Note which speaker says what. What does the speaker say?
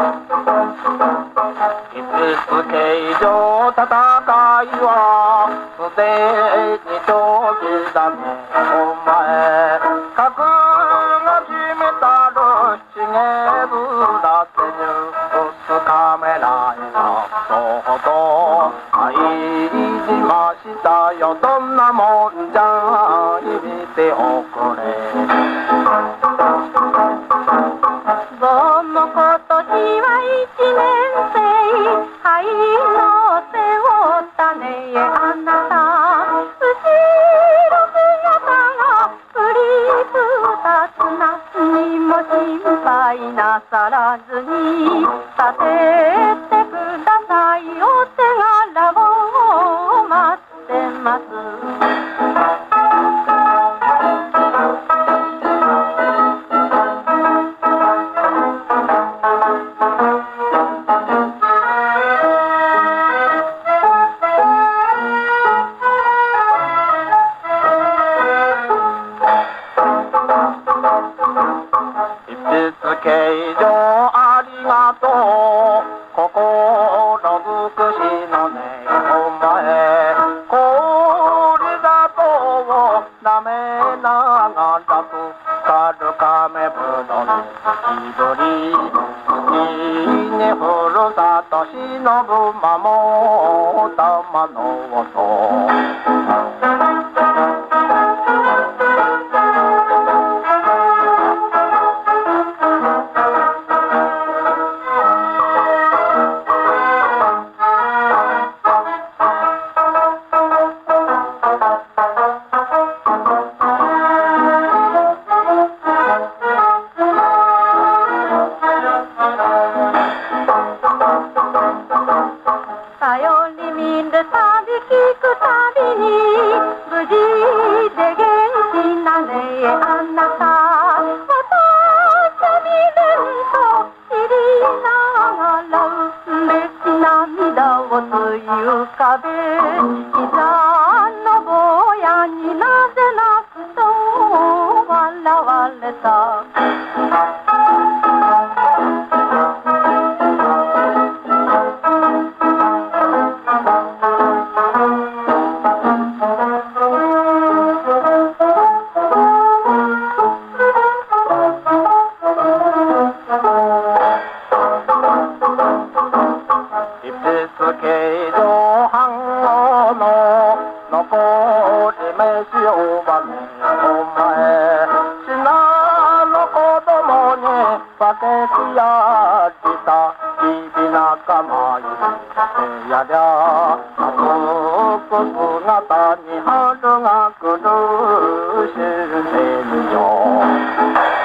Speaker 1: 以上戦いはすでに長期だねお前覚が決めたるしげずだってニュースカメラへのそうと入りましたよどんなもんじゃ見ておくれ
Speaker 2: どうも今年は一年生灰の背負ったねあなた後ろ姿が振り二つ何も心配なさらずに立ててくださいお手柄を待ってます
Speaker 1: 形状ありがとう心尽くしのねお前氷砂糖をなめながらつかる亀ぶどにいぶりいいねふるさとしのぶ間も玉の音
Speaker 2: 頼り見るたび聞くたびに無事で元気なねあなた私見れんと知りながら嬉し涙をつい浮かべ膝の坊やになぜ泣くと笑われた
Speaker 1: 形状反応の残り飯をばねお前品の子供に分けてやった日々仲間にやりゃ夏服姿に春が来るしるせるよ